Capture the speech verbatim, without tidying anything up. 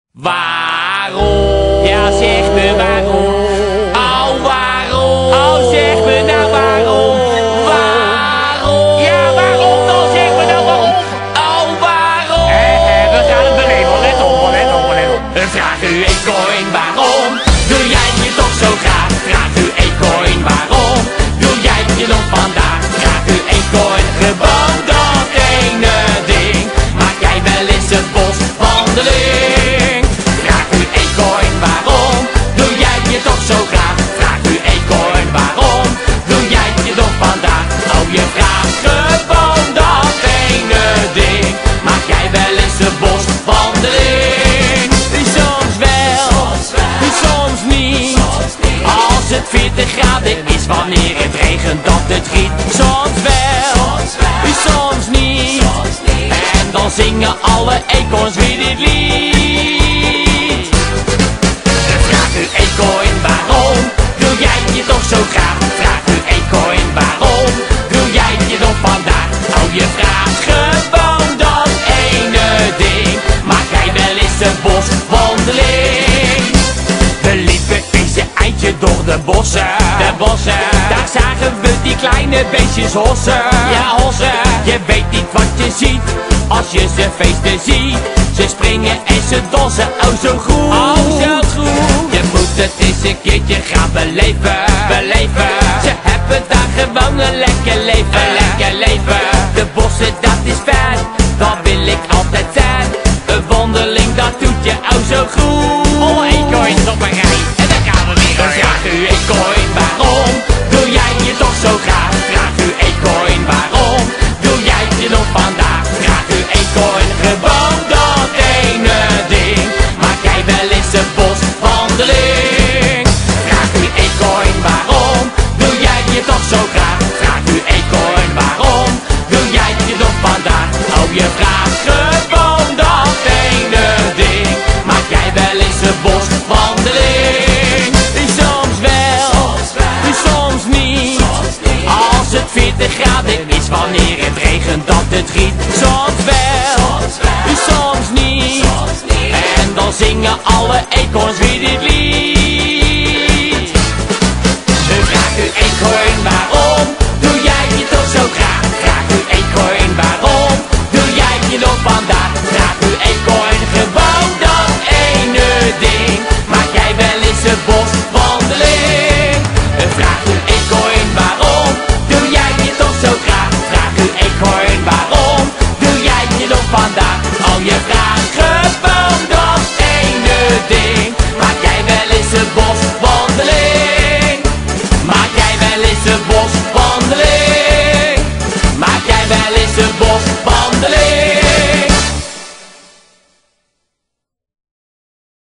Waarom? Ja, zeg me waarom. Oh, waarom? Oh, zeg me nou waarom? Waarom? Ja, waarom dan? Zeg me nou waarom? Oh, waarom? Hé, hé, we gaan het beleven. Let op, let op, let op. Vraag u eekhoorn waarom? Doe jij je toch zo graag? Vraag u eekhoorn waarom? Doe jij je nog vandaag? Vraag u eekhoorn gewoon dat ene ding. Maak jij wel eens een boswandeling? Vraag u eekhoorn waarom? Doe jij je toch zo graag? Vraag u eekhoorn waarom? Doe jij je nog vandaag? Oh, je vraagt gewoon dat ene ding. Maak jij wel eens een boswandeling? Soms wel, soms niet. Als het veertig graden is wanneer het regent dat het giet. Soms wel, soms niet. En dan zingen alle eekhoorns weer dit lied. Vraag u eekhoorn waarom? Doe jij je toch zo graag? Vraag u eekhoorn waarom? Doe jij je nog vandaag? Oh, je vraagt gewoon dat ene ding. Maak jij wel eens een boswandeling? We liepen eens een eindje door de bossen. De bossen. Daar zagen we die kleine beestjes hossen. Ja, hossen. Je weet niet wat je ziet als je ze feesten ziet. Ze springen en ze dansen, oh zo goed. Oh zo goed. Je moet het eens een keertje gaan beleven. Beleven. Ze hebben daar gewoon een lekker leven. Een lekker leven. De bossen, dat is fijn. Dat wil ik altijd zijn. Een wandeling, dat doet je oh zo goed. Oh, eekhoorn, stop maar.